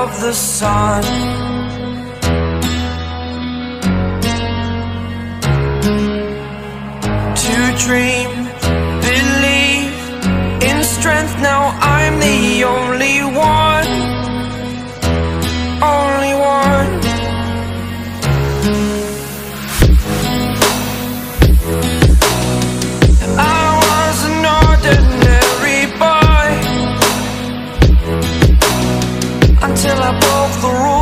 of the sun. To dream, believe in strength, now I'm the only one. Only one. I was an ordinary boy until I broke the rules.